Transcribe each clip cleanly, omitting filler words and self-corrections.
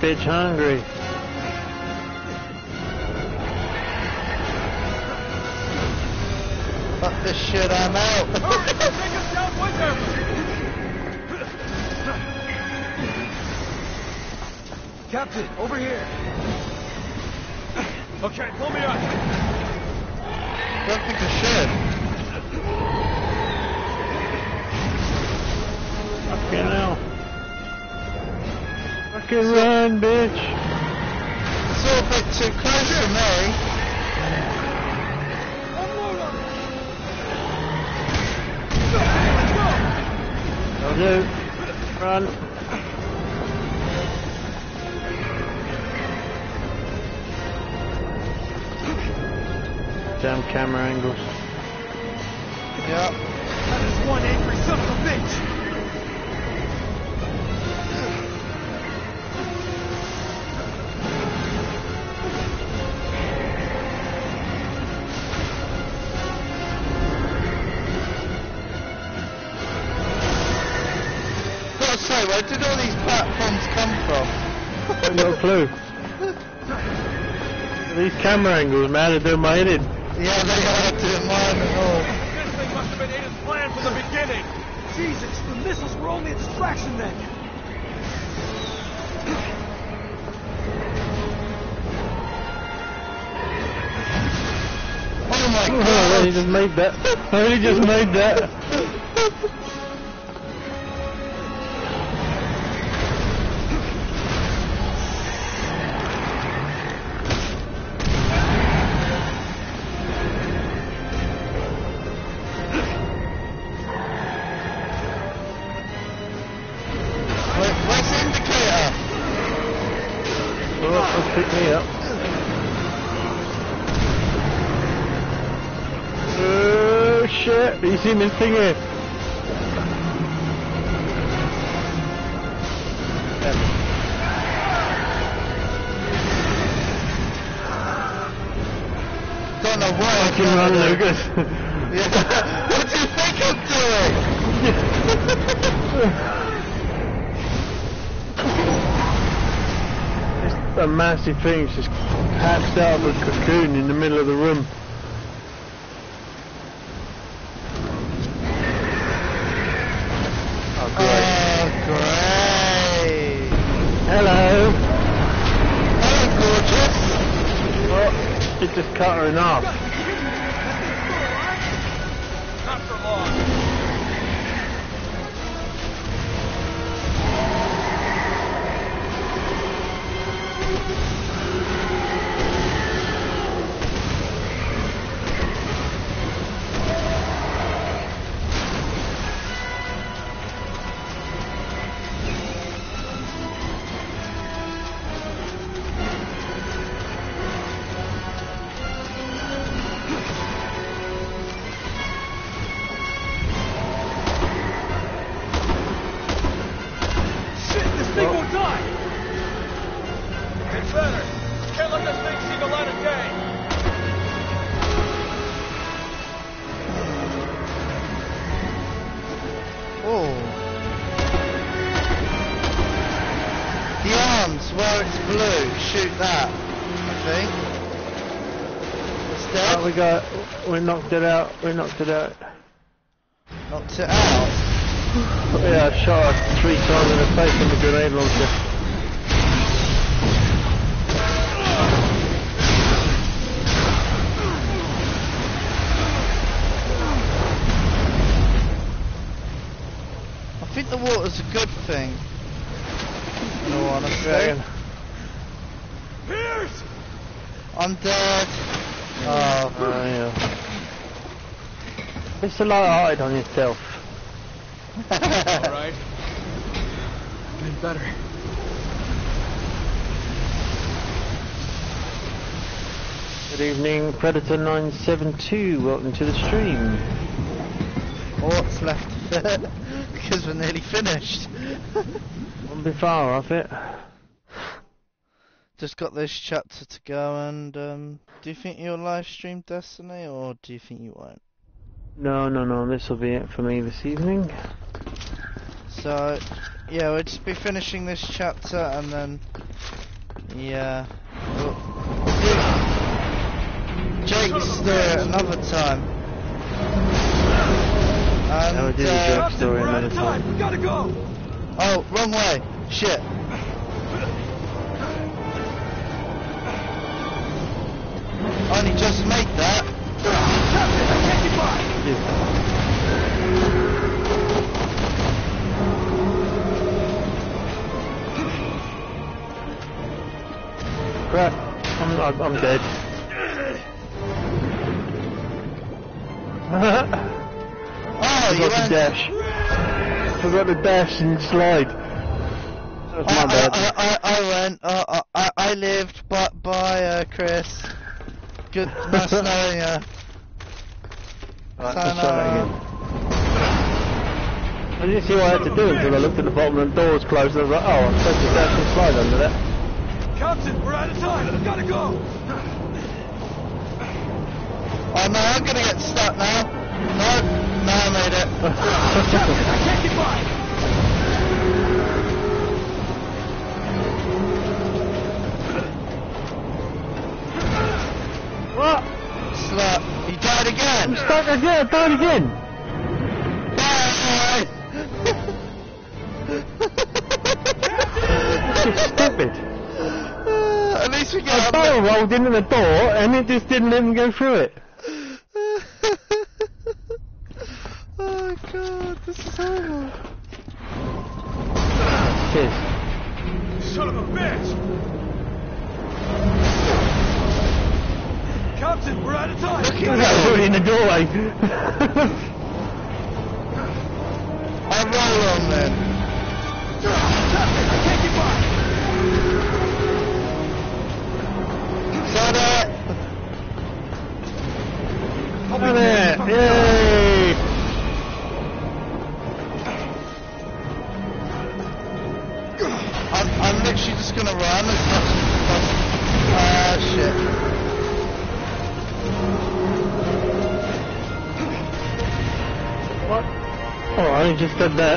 bitch hungry. Fuck this shit, I'm out. Hurry, take us down with him! Captain, over here. Okay, pull me up. Don't think I should. Fucking hell. Fucking run, bitch. It's all a bit too close for me. Unload on it. I'll do. Run. Damn camera angles. Yep. That is one angry son of a bitch. Gotta say, where did all these platforms come from? I've no clue. These camera angles, man, are doing my head in. Yeah, they are doing mine and all. This thing must have been Ada's plan from the beginning. Jesus, the missiles were only a distraction then. Oh my I god! only just made that. I only just made that. Where's the indicator? Oh, pick me up. Oh shit! You seen this thing here? Don't know what I'm Fucking run, Lucas. Yeah. What do you think I'm doing? It's a massive thing. It's just hatched out of a cocoon in the middle of the room. Oh, great. Oh, great. Hello. Hello, gorgeous. Well, it just cut her in half. Not for long. Shit, this thing won't die! It's better. Can't let this thing see the light of day. Oh. The arms, where it's blue, shoot that, I think. It's dead. Oh, we knocked it out. We knocked it out. Knocked it out. Yeah, I shot her 3 times in the face with a grenade launcher. I think the water's a good thing. No, honestly. Dragon. Pierce! I'm dead. Oh. Yeah. It's a light on yourself. Alright. Getting better. Good evening, Predator 972. Welcome to the stream. What's left of it? Because we're nearly finished. Won't be far off it. Just got this chapter to go, and do you think you'll live stream Destiny, or do you think you won't? No. This will be it for me this evening. So, yeah, we'll just be finishing this chapter and then, yeah. We'll do Jake's story at another time. And, we'll do the Jake's story We're out another of time. time. We gotta go. oh, wrong way. Shit. Only just made that. Captain, I can't get by. Crap. I'm dead. Oh, you Forgot to went. dash. Forgot to dash and slide. That's my bad. I went. I lived. Bye, Chris. Good, nice knowing you. Right, let's try that Sayonara. again. I didn't see what I had to do until I looked at the bottom and the door was closed. I was like, oh, I'm supposed to dash and slide under that. Captain, we're out of time. We gotta go. Oh no, I'm gonna get stuck now. No, I made it. Captain, I can't get by. What? Slut. You died again. I'm stuck again. I died again. Bye. This is stupid. At least we I got barrel rolled into the door and it just didn't let me go through it. Oh god, this is horrible. Cheers. Son of a bitch. Captain, we're out of time. Look at that, already in the doorway. I'll roll on then. Captain, I can't get by. Got it. Got it. Yay. I'm literally just gonna run as much as possible. Ah, shit. What? Oh, I only just did that.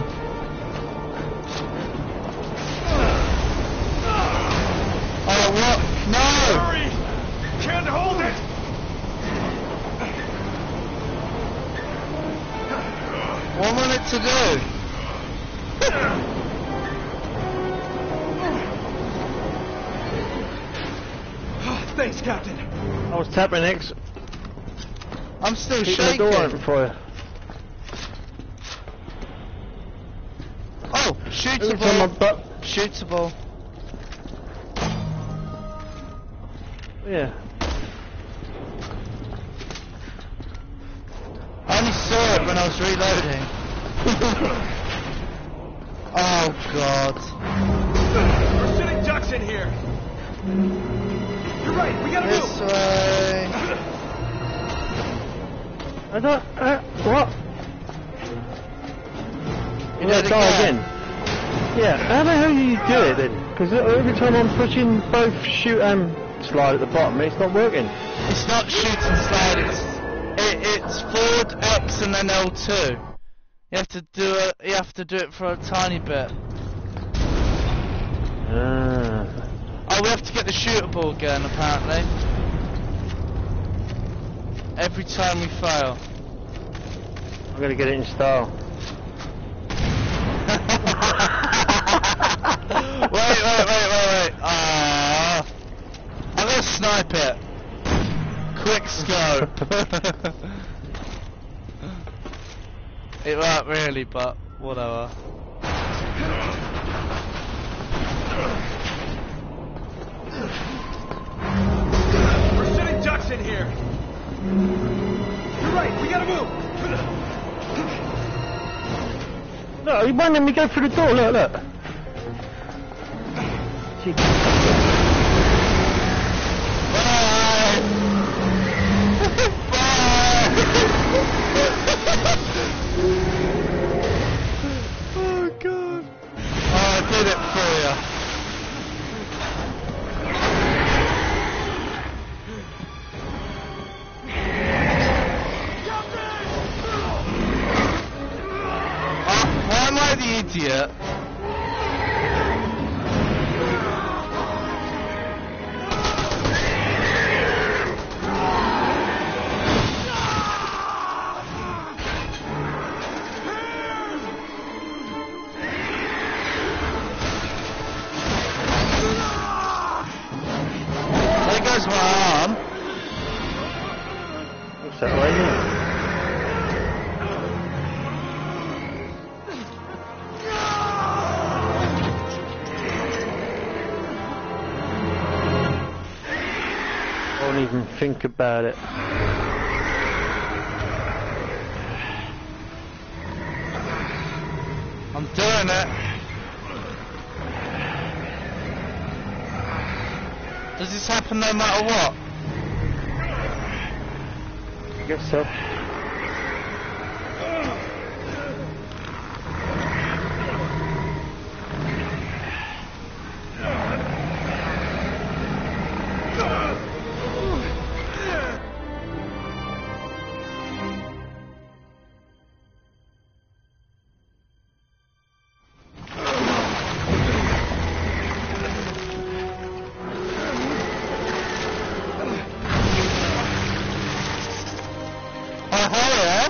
Oh, what? No! Hurry. Can't hold it. 1 minute to do. Thanks, Captain. I was tapping X. I'm still Keep the shaking. door open for you. Oh, Every time I shootable. butt. Shootable. Yeah. I only saw it when I was reloading. Oh god. We're sitting ducks in here. You're right. We gotta This move. way. I don't. What? You Yeah, did die again. again. Yeah, how the hell do you do it then? Because every time I'm pushing both shoot and slide at the bottom, it's not working. It's not shoot and slide, it's forward X and then L2. You have to do it for a tiny bit. Ah. Oh, we have to get the shootable again apparently. Every time we fail. I'm gonna get it in style. Wait. Ah. I'm gonna snipe it. Quick scope. It weren't really, but whatever. We're sitting ducks in here. You're right. We gotta move. Look, he won't let me go through the door. Look. Gee. Oh god. Oh, I did it for you. Why am I the idiot. There goes my arm. What's that way here? Don't even think about it. I'm doing it. Does this happen no matter what? I guess so. Oh, hell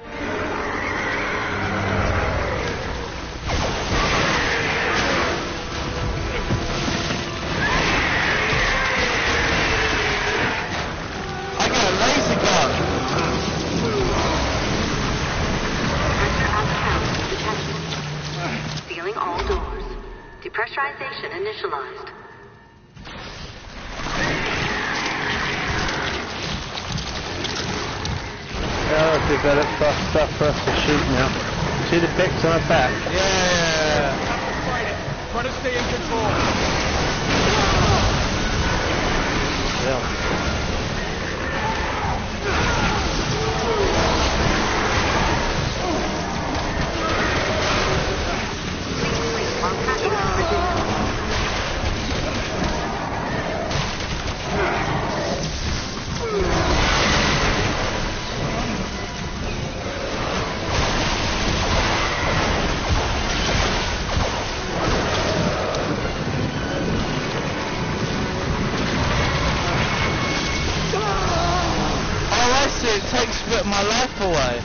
I got a laser gun. Pressure at count detachment. Sealing all doors. Depressurization initialized. Oh, I've developed fast stuff for us to shoot now. See the bits on her back? Yeah. Have to fight it. Try to stay in control. Yeah. While pressure is reduced. Oh, I see. It takes a bit of my life away.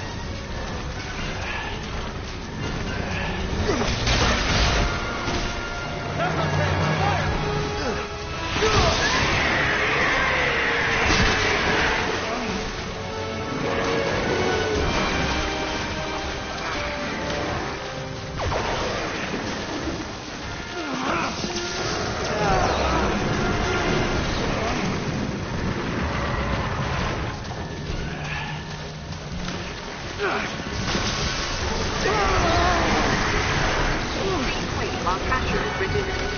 Wait while pressure is reduced.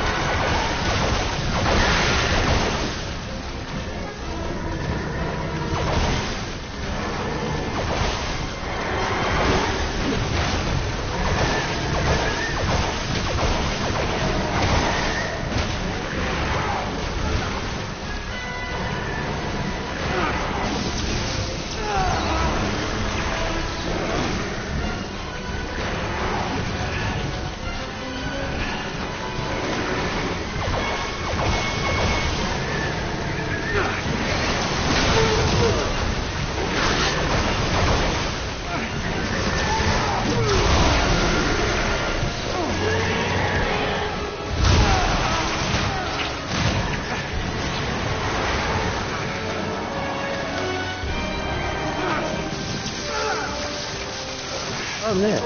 Oh, there.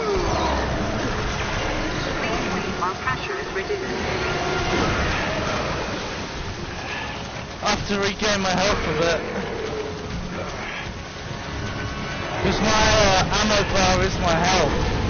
Wait while pressure is reduced. I have to regain my health a bit. Because my ammo bar is my health.